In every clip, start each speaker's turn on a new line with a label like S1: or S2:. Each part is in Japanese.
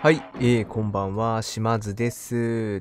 S1: はい、こんばんは、島津です。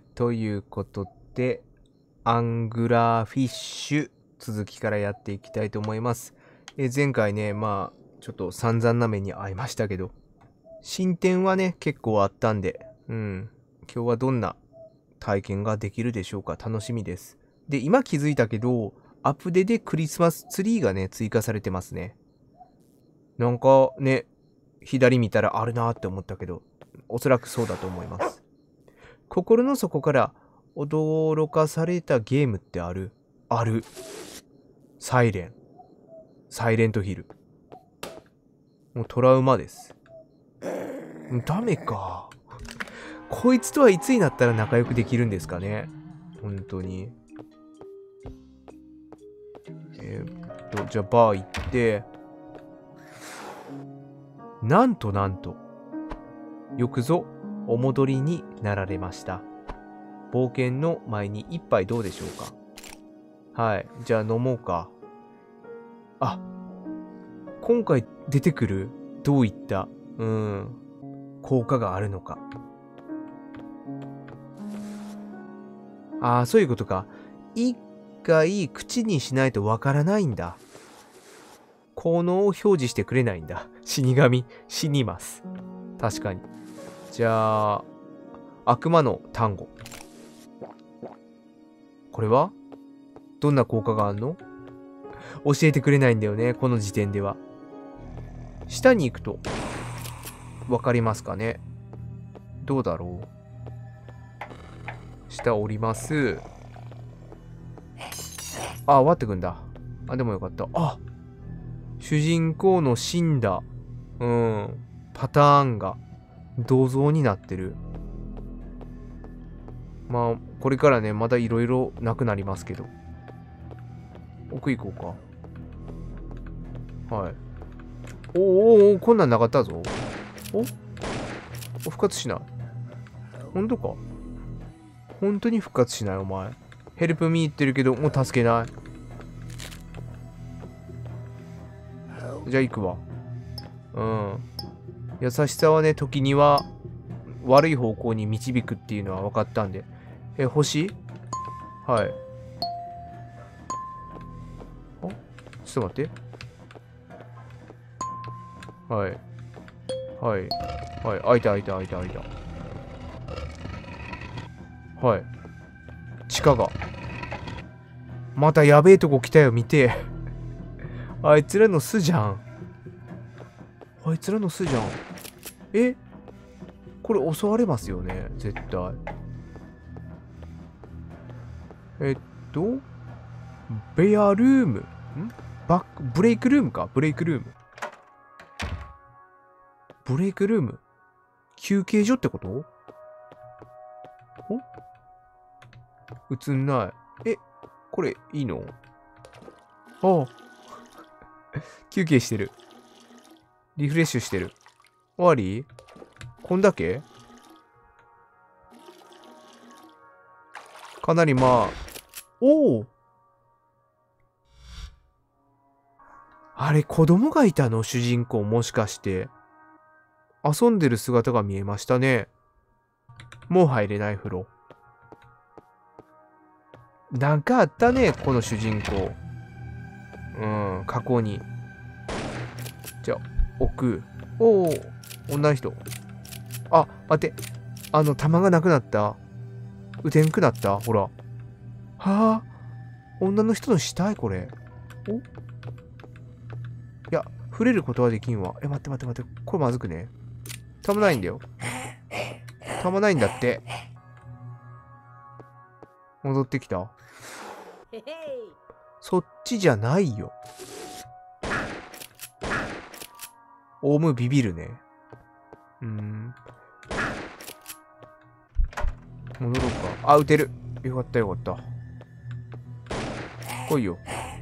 S1: ということで、アングラーフィッシュ、続きからやっていきたいと思います。前回ね、ちょっと散々な目に遭いましたけど、進展はね、結構あったんで、今日はどんな体験ができるでしょうか、楽しみです。で、今気づいたけど、アップデでクリスマスツリーがね、追加されてますね。なんかね、左見たらあるなーって思ったけど、おそらくそうだと思います。心の底から驚かされたゲームってある？ある。サイレン。サイレントヒル。もうトラウマです。ダメか。こいつとはいつになったら仲良くできるんですかね。本当に。じゃあバー行って、なんと、よくぞお戻りになられました。冒険の前に一杯どうでしょうか。はい。じゃあ飲もうか。あ、今回出てくるどういった、効果があるのか。ああ、そういうことか。一回口にしないとわからないんだ。効能を表示してくれないんだ。死神、死にます。確かに。じゃあ、悪魔の単語。これはどんな効果があるの？教えてくれないんだよね、この時点では。下に行くと、わかりますかね？どうだろう？下降ります。あ、終わってくんだ。あ、でもよかった。あ、主人公の死んだ、パターンが銅像になってる。まあ、これからね、まだいろいろなくなりますけど。奥行こうか。はい。お、こんなんなかったぞ。お復活しない。ほんとか？本当に復活しないお前。ヘルプミー言ってるけど、もう助けない。じゃあ行くわ。優しさはね、時には悪い方向に導くっていうのは分かったんで。星？はい。あ、ちょっと待って。はい。はい。はい。開いた。はい。地下が。またやべえとこ来たよ、見て。あいつらの巣じゃん。え、これ襲われますよね、絶対。えっと、ベアルーム。ブレイクルームか。ブレイクルーム。休憩所ってこと？映んない。これいいの？ああ。休憩してる。リフレッシュしてる。終わり？こんだけ？かなりおお。あれ、子供がいたの？主人公もしかして。遊んでる姿が見えましたね。もう入れない風呂。なんかあったね、この主人公。過去に。じゃあ、置く。おお、女の人。あ、待って。弾がなくなった。撃てんくなった。ほら。はあ、女の人の死体これ。お、いや、触れることはできんわ。待って。これまずくね？弾ないんだよ。弾ないんだって。戻ってきた。そっちじゃないよ。オウムビビるね。戻ろうか。あ、撃てる。よかった。来いよ。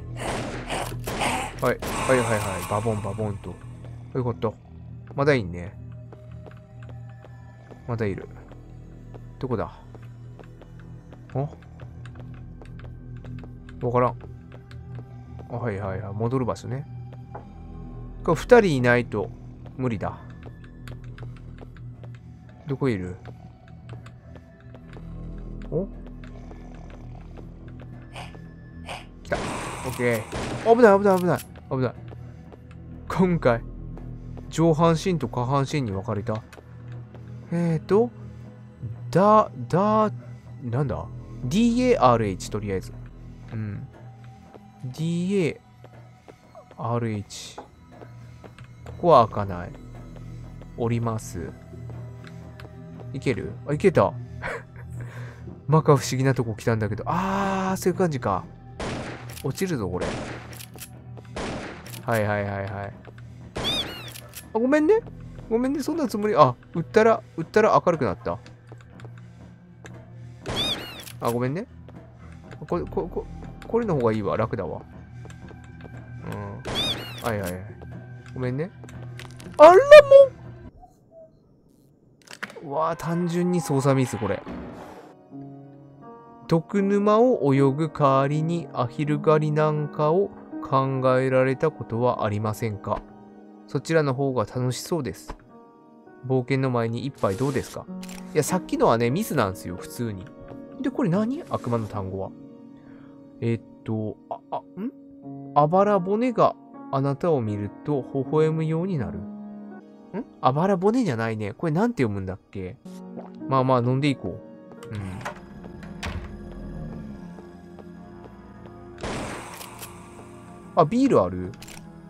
S1: はい。バボンと。よかった。まだいいね。まだいる。どこだ？わからん。はい。戻る場所ね。これ2人いないと無理だ。 どこいる？お？来た。オッケー。危ない危ない危ない危ない。今回、上半身と下半身に分かれた。なんだ？ DARH とりあえず。うん。DARH。ここは開かない。降ります。いける？あ、いけた。まか不思議なとこ来たんだけど。そういう感じか。落ちるぞ、これ。はいはいはいはい。ごめんね。ごめんね、そんなつもり。撃ったら明るくなった。ごめんね。これの方がいいわ。楽だわ。うん。はいはいはい。ごめんね。あらもうわあ、単純に操作ミス、これ。毒沼を泳ぐ代わりにアヒル狩りなんかを考えられたことはありませんか？そちらの方が楽しそうです。冒険の前に一杯どうですか？いや、さっきのはね、ミスなんですよ、普通に。で、これ何？悪魔の単語は。あばら骨があなたを見ると微笑むようになる。あばら骨じゃないね。これなんて読むんだっけ？まあまあ、飲んでいこう。うん。ビールある？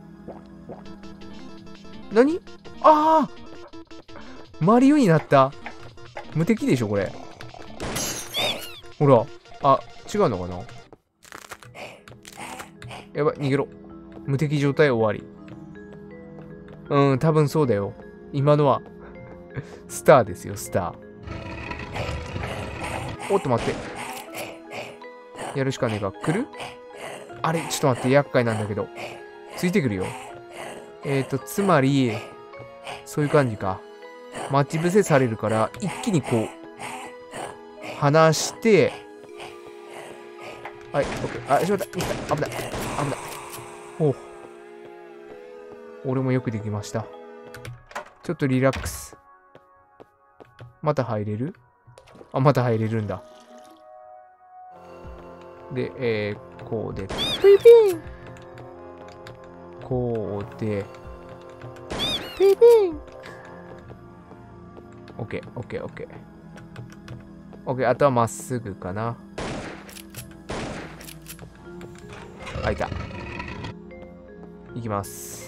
S1: 何？マリオになった。無敵でしょ、これ。ほら。違うのかな？やばい、逃げろ。無敵状態終わり。多分そうだよ。今のは、スターですよ、スター。おっと待って。やるしかねえか。来る？あれ、ちょっと待って、厄介なんだけど。ついてくるよ。つまり、そういう感じか。待ち伏せされるから、一気にこう、離して、はい、オッケー。しまった。危ない。危ない。おう。俺もよくできました。ちょっとリラックス。また入れる？また入れるんだ。で、こうで、ピーピーン！こうで、ピーピーン！オッケー、オッケー、オッケー。オッケー、あとはまっすぐかな。開いた。いきます。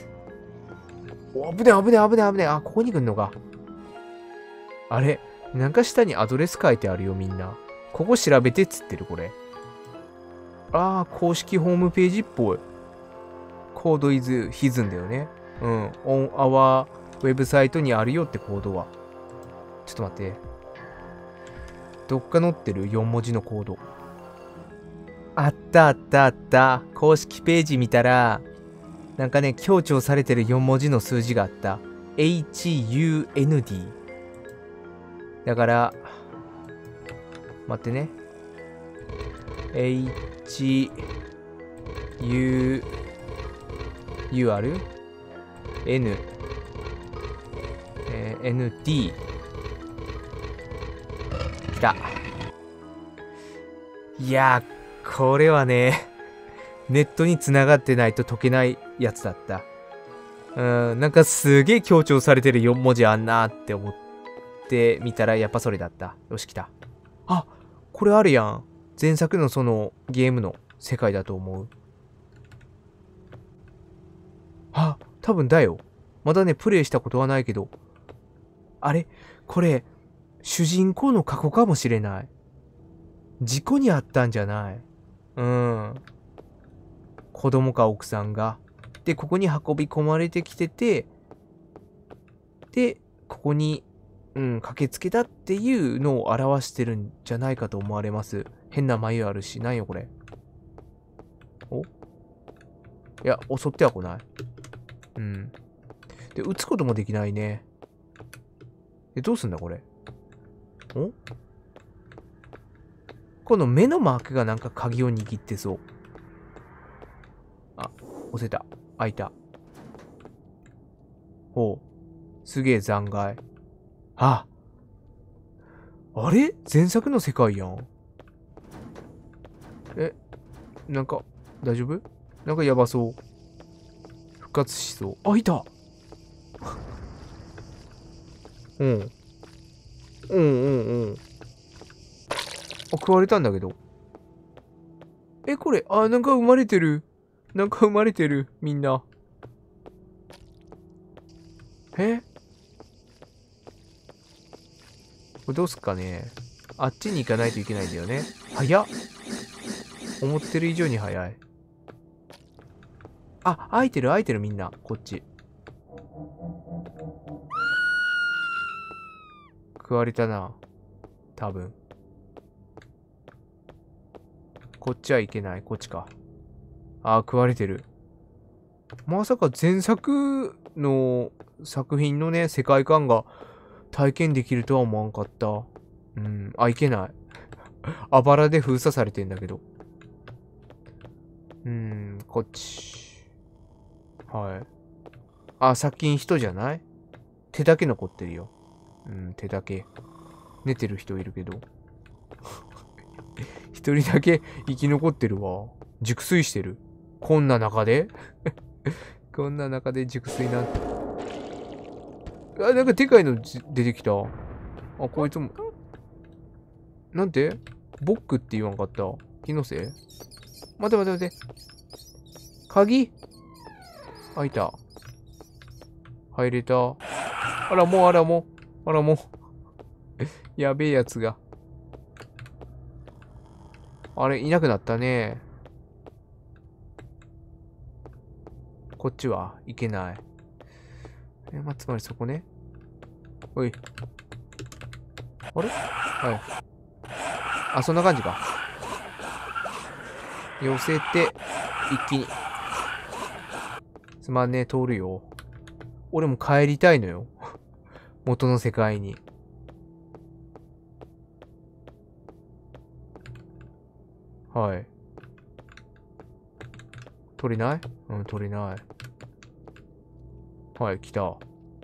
S1: 危ねえ、危ねえ、危ねえ、危ねえ。ここに来んのか。あれ？なんか下にアドレス書いてあるよ、みんな。ここ調べてっつってる、これ。公式ホームページっぽい。コード is hidden だよね。on our ウェブサイトにあるよってコードは。ちょっと待って。どっか載ってる ?4 文字のコード。あったあったあった。公式ページ見たら、なんかね、強調されてる4文字の数字があった。HUND。だから、待ってね。U ある？ N、ND。来た。いやー、これはね、ネットに繋がってないと解けないやつだった。なんかすげえ強調されてる4文字あんなーって思ってみたらやっぱそれだった。よし、来た。これあるやん。前作のそのゲームの世界だと思う。多分だよ。まだね、プレイしたことはないけど。あれ？これ、主人公の過去かもしれない。事故にあったんじゃない？子供か奥さんが。で、ここに運び込まれてきてて、で、ここに、駆けつけたっていうのを表してるんじゃないかと思われます。変な眉あるし、なんよこれ。いや、襲っては来ない。で、撃つこともできないね。どうすんだこれ。この目のマークがなんか鍵を握ってそう。押せた。開いた。すげえ残骸。 あれ前作の世界やん。なんか、大丈夫？なんかやばそう。復活しそう。あ、いたうん。うんうんうん。あ、食われたんだけど。これ、なんか生まれてる。なんか生まれてる。みんな。これどうすっかね。あっちに行かないといけないんだよね。早っ。思ってる以上に早い。あ、開いてる開いてるみんな。こっち。食われたな。多分。こっちはいけない。こっちか。食われてる。まさか前作の作品のね、世界観が体験できるとは思わんかった。うん。いけない。あばらで封鎖されてんだけど。こっち。はい。殺菌人じゃない？手だけ残ってるよ。手だけ。寝てる人いるけど。一人だけ生き残ってるわ。熟睡してる。こんな中でこんな中で熟睡なんて。なんかでかいの出てきた。こいつも。なんてボックって言わんかった。気のせい？待て待て待て。鍵開いた。入れた。あらもう、あらもう。あらもう。やべえやつが。あれ、いなくなったね。こっちはいけない。つまりそこね。おい。あれはい。そんな感じか。寄せて、一気に。すまんね、通るよ。俺も帰りたいのよ。元の世界に。はい。取れない？取れない。はい、来た。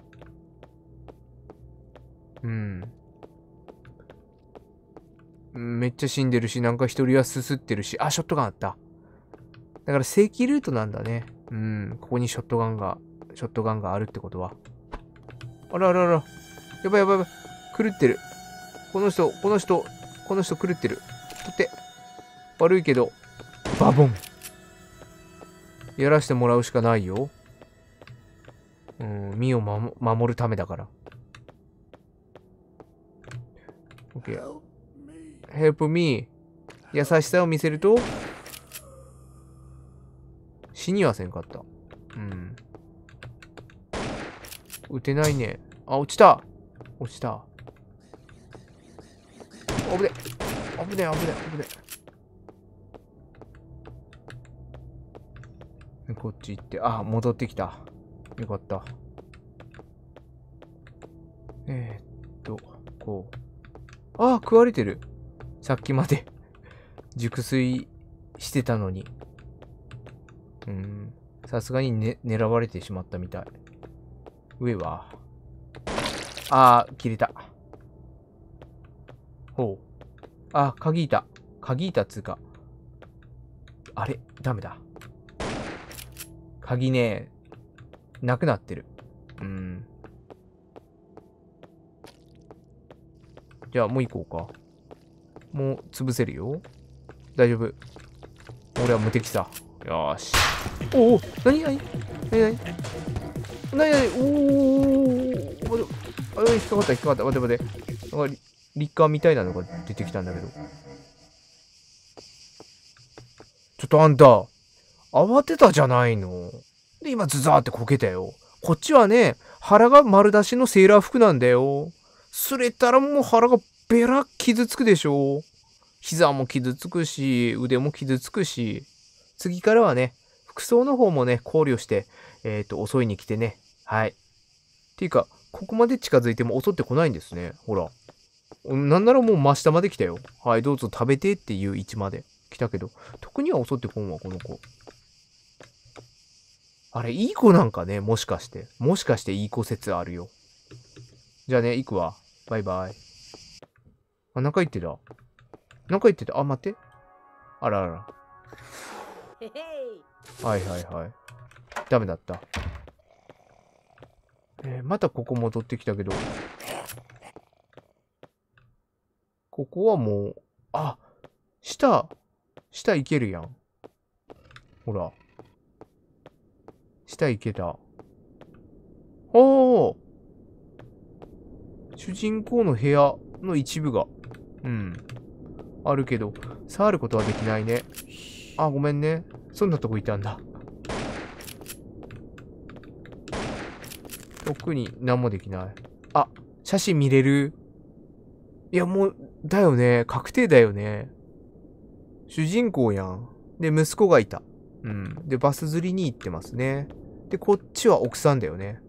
S1: めっちゃ死んでるし、なんか一人はすすってるし、ショットガンあった。だから正規ルートなんだね。ここにショットガンがあるってことは。あらあらあら。やばいやばいやばい。狂ってる。この人狂ってる。取って。悪いけど、バボン。やらしてもらうしかないよ。身を守るためだから。OK。Help me。優しさを見せると、死にはせんかった。撃てないね。落ちた。落ちた。危ね。危ね、危ね、危ね。こっち行って、戻ってきた。よかった。こう。食われてる。さっきまで熟睡してたのに。さすがに、狙われてしまったみたい。上は。切れた。ほう。鍵いた。鍵いたっつうか。あれダメだ。鍵ね、なくなってる。じゃあもう行こうか。もう潰せるよ。大丈夫。俺は無敵さ。よーし。おお、なになになになになになにおお、引っかかった、引っかかった。待て待て。なんかリッカーみたいなのが出てきたんだけど。ちょっとあんた、慌てたじゃないの。で、今ズザーってこけたよ。こっちはね、腹が丸出しのセーラー服なんだよ。すれたらもう腹がベラ傷つくでしょ。膝も傷つくし、腕も傷つくし。次からはね、服装の方もね、考慮して、襲いに来てね。はい。っていうか、ここまで近づいても襲ってこないんですね。ほら。なんならもう真下まで来たよ。はい、どうぞ食べてっていう位置まで来たけど、特には襲ってこんわ、この子。あれ、いい子なんかね、もしかして。もしかしていい子説あるよ。じゃあね、行くわ。バイバイ。 あ、中行ってた。中行ってた。あ、待って。あらあら。はいはいはい。ダメだった。またここ戻ってきたけど。ここはもう、あ、下行けるやん。ほら。下行けた。おー、主人公の部屋の一部が、あるけど、触ることはできないね。あ、ごめんね。そんなとこいたんだ。特に何もできない。あ、写真見れる。いや、もう、だよね。確定だよね。主人公やん。で、息子がいた。で、バス釣りに行ってますね。で、こっちは奥さんだよね。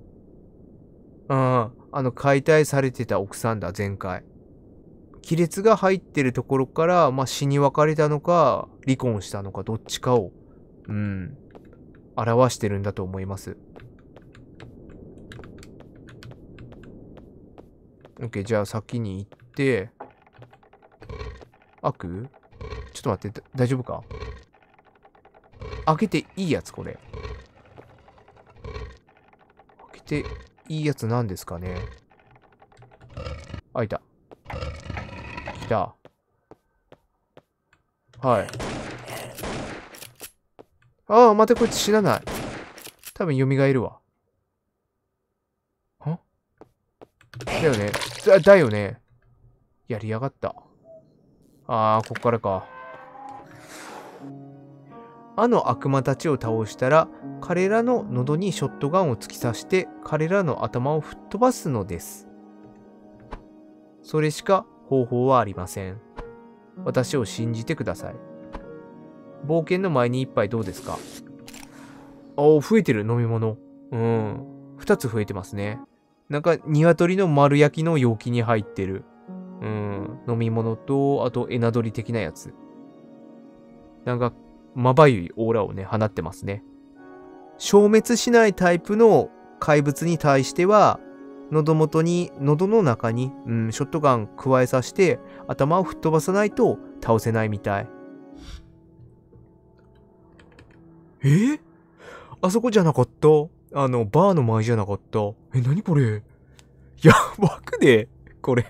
S1: 解体されてた奥さんだ、前回。亀裂が入ってるところから、まあ、死に別れたのか、離婚したのか、どっちかを、表してるんだと思います。OK、じゃあ先に行って、開く？ちょっと待って、大丈夫か？開けていいやつ、これ。開けていいやつなんですかね？開いた。来た。はい。ああ、待って、こいつ死なない。多分蘇るわ。は？だよね。だよね。やりやがった。ああ、こっからか。あの悪魔たちを倒したら、彼らの喉にショットガンを突き刺して、彼らの頭を吹っ飛ばすのです。それしか方法はありません。私を信じてください。冒険の前に一杯どうですか？おー、増えてる飲み物。2つ増えてますね。なんか、鶏の丸焼きの容器に入ってる。飲み物と、あと、エナドリ的なやつ。なんか、まばゆいオーラをね、放ってますね。消滅しないタイプの怪物に対しては、喉の中に、ショットガン加えさせて、頭を吹っ飛ばさないと倒せないみたい。あそこじゃなかった？バーの前じゃなかった？何これ？やばくね？これ。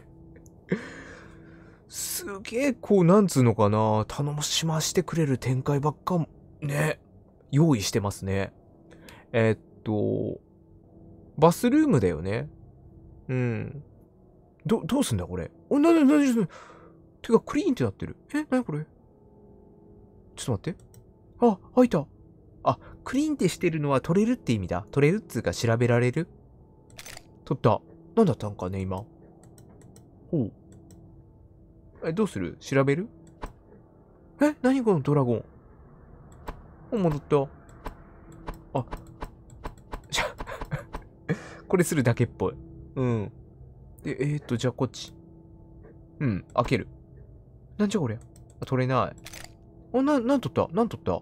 S1: すげえ、こう、なんつうのかな。頼しましてくれる展開ばっか、ね。用意してますね。バスルームだよね。どうすんだこれ。てか、クリーンってなってる。なにこれ？ちょっと待って。あ、開いた。あ、クリーンってしてるのは取れるって意味だ。取れるっつうか調べられる？取った。なんだったんかね、今。ほう。どうする？調べる？何このドラゴン。戻った。あ、これするだけっぽい。で、じゃあこっち。開ける。なんじゃこれ。取れない。なん取った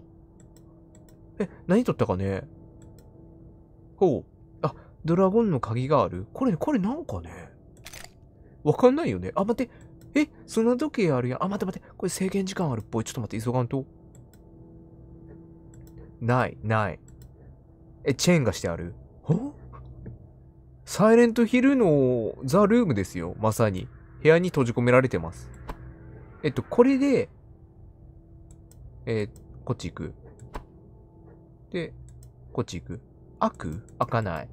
S1: 何取ったかね。ほう。あ、ドラゴンの鍵がある。これなんかね。わかんないよね。あ、待って。砂時計あるやん。あ、待って。これ制限時間あるっぽい。ちょっと待って、急がんと。ない。チェーンがしてある。サイレントヒルのザ・ルームですよ。まさに。部屋に閉じ込められてます。これで、こっち行く。で、こっち行く。開かない。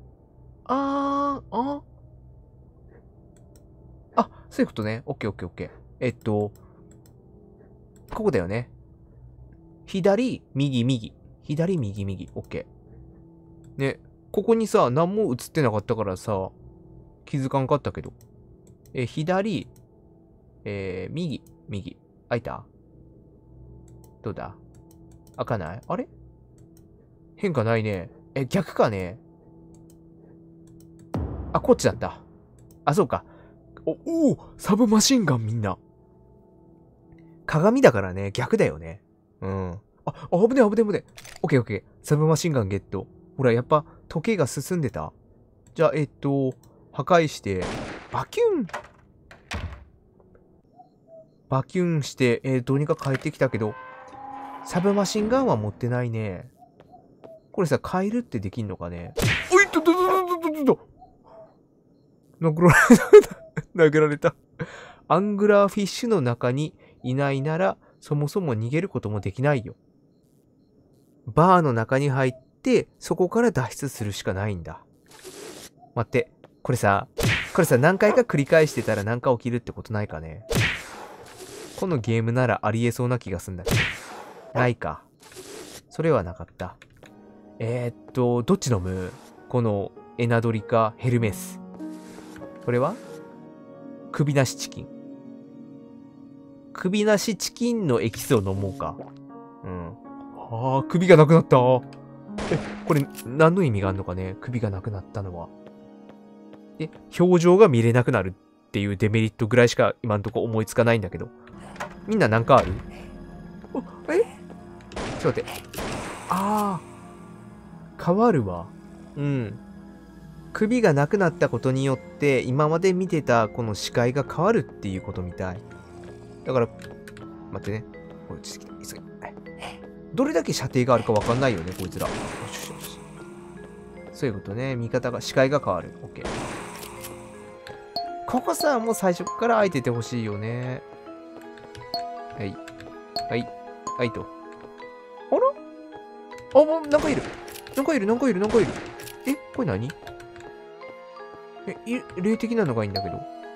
S1: そういうことね。オッケー。ここだよね。左、右。左、右。オッケー。ね、ここにさ、何も映ってなかったからさ、気づかんかったけど。左、右。開いた？どうだ？開かない？あれ？変化ないね。逆かね。あ、こっちだった。あ、そうか。おー、サブマシンガンみんな。鏡だからね、逆だよね。危ね。オッケー。サブマシンガンゲット。ほら、やっぱ、時計が進んでた。じゃあ、破壊して、バキュン。 バキュンして、どうにか帰ってきたけど、サブマシンガンは持ってないね。これさ、変えるってできんのかね。おいっと。殴られた。アングラーフィッシュの中にいないなら、そもそも逃げることもできないよ。バーの中に入って、そこから脱出するしかないんだ。待って、これさ、何回か繰り返してたらなんか起きるってことないかね。このゲームならありえそうな気がするんだけど。ないか。それはなかった。どっち飲む？このエナドリかヘルメス。これは首なしチキン。首なしチキンのエキスを飲もうか。うん。ああ、首がなくなった。これ何の意味があるのかね？首がなくなったのは。表情が見れなくなるっていうデメリットぐらいしか今んとこ思いつかないんだけど。みんななんかある？ちょっと待って。ああ。変わるわ。うん。首がなくなったことによって、今まで見てたこの視界が変わるっていうことみたい。だから、待ってね。これ、急げ。どれだけ射程があるかわかんないよね、こいつら。よし。そういうことね。視界が変わる。オッケー。ここさ、もう最初から空いててほしいよね。はいと。あら？なんかいる。これ何？霊的なのがいいんだけど。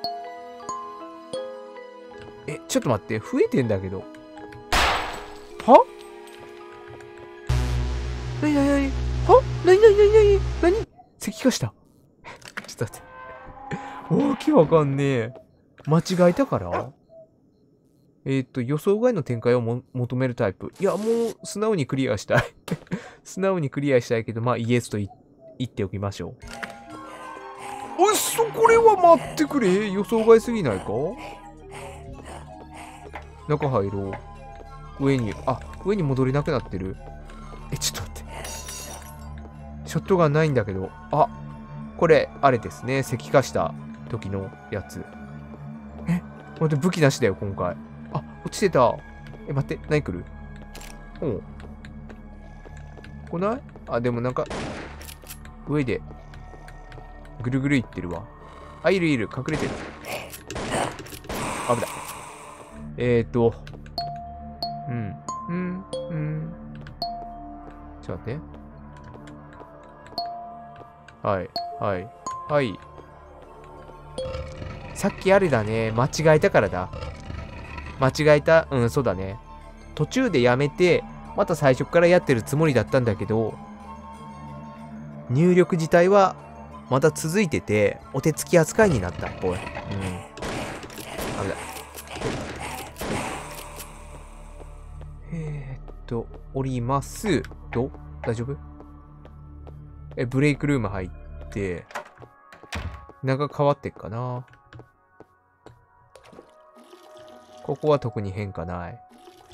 S1: ちょっと待って。増えてんだけど。は？なには？なに石化した。ちょっと待って。わけわかんねえ。間違えたから？予想外の展開を求めるタイプ。いや、もう素直にクリアしたい。素直にクリアしたいけど、まあイエスと言っておきましょう。これは待ってくれ。予想外すぎないか？中入ろう。上に戻れなくなってる。ちょっと待って。ショットガンないんだけど。これ、あれですね。石化した時のやつ。待って、武器なしだよ、今回。落ちてた。待って、何来る？来ない？でもなんか、上で、ぐるぐるいってるわ。いる、隠れてる。危ない。ちょっと待って。はい。さっきあれだね。間違えたからだ。そうだね。途中でやめて、また最初からやってるつもりだったんだけど、入力自体はまだ続いてて、お手つき扱いになったっぽい。危ない。降りますと、大丈夫？ブレイクルーム入って、中変わってっかな。ここは特に変化ない。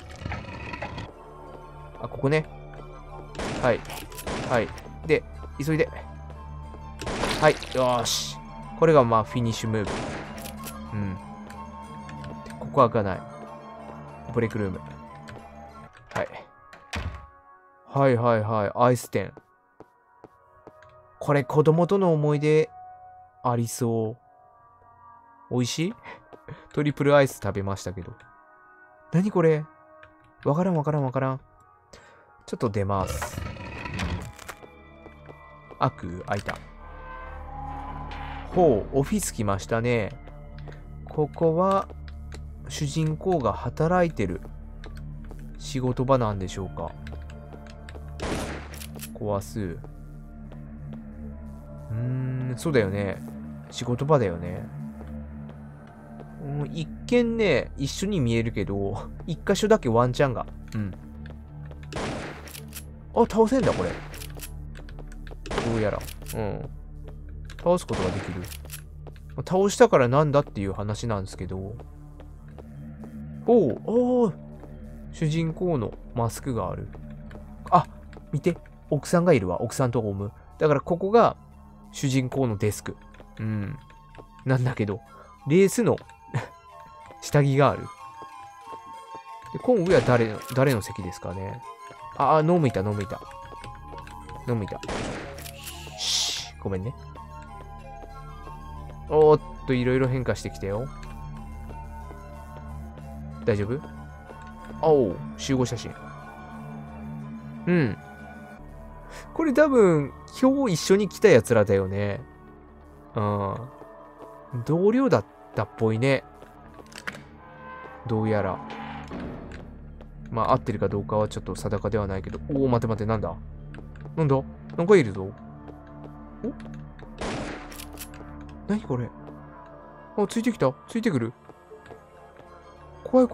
S1: ここね。はい。で、急いで。はい、よーし。これがまあフィニッシュムーブ。ここは開かない。ブレイクルーム。はい。アイス店。これ子供との思い出ありそう。美味しい？トリプルアイス食べましたけど。何これ？わからん。ちょっと出ます。開いた。オフィス来ましたね。ここは、主人公が働いてる仕事場なんでしょうか。壊す。そうだよね。仕事場だよね。一見ね、一緒に見えるけど、一箇所だけワンチャンが。倒せんだ、これ。どうやら。倒すことができる。倒したからなんだっていう話なんですけど。主人公のマスクがある。見て。奥さんがいるわ。奥さんとオウム。だからここが主人公のデスク。なんだけど、レースの下着がある。 で、この上は誰の席ですかね。あ、ノームいた。ごめんね。おーっと、いろいろ変化してきたよ。大丈夫？おう、集合写真。うん。これ多分、今日一緒に来た奴らだよね。うん。同僚だったっぽいね。どうやら。まあ、合ってるかどうかはちょっと定かではないけど。おお、待て、なんだなんかいるぞ。お何これ。あ、ついてくる。怖い。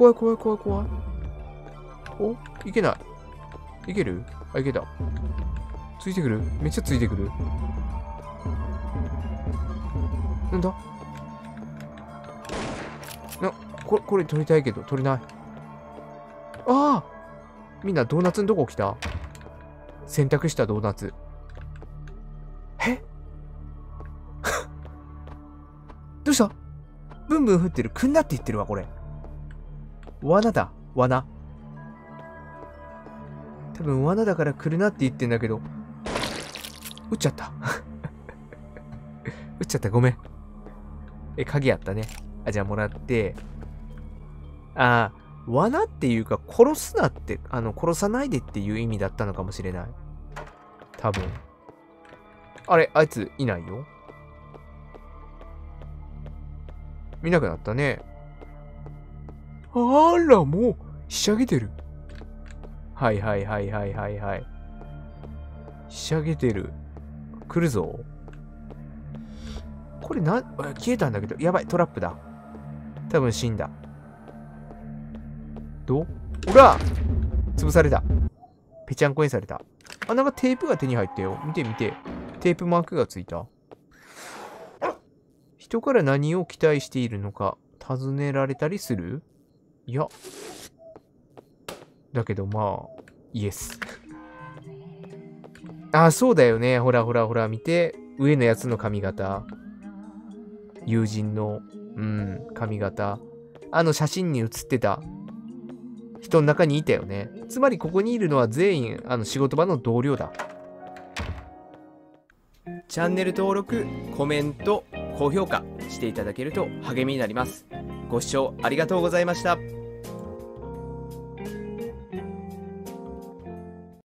S1: お、いけない。いける？あ、いけた。ついてくる？めっちゃついてくる。なんだこれ取りたいけど、取れない。ああ！みんなドーナツのどこ来た？選択したドーナツ。えどうした？ブンブン降ってる。来んなって言ってるわ、これ。罠だ。罠。多分罠だから来るなって言ってんだけど。撃っちゃった。ごめん。鍵あったね。あ、じゃあもらって。ああ、罠っていうか、殺すなって、殺さないでっていう意味だったのかもしれない。多分。あれ、あいついないよ。見なくなったね。あら、もう、ひしゃげてる。はい。ひしゃげてる。来るぞ。これ消えたんだけど。やばい、トラップだ。多分死んだ。ほら潰された。ぺちゃんこにされた。あ、なんかテープが手に入ったよ。見て。テープマークがついた。人から何を期待しているのか尋ねられたりする？いや。だけどまあ、イエス。あ、そうだよね。ほら、見て。上のやつの髪型。友人の、髪型。写真に写ってた人の中にいたよね。つまりここにいるのは全員、仕事場の同僚だ。チャンネル登録、コメント、高評価していただけると励みになります。ご視聴ありがとうございました。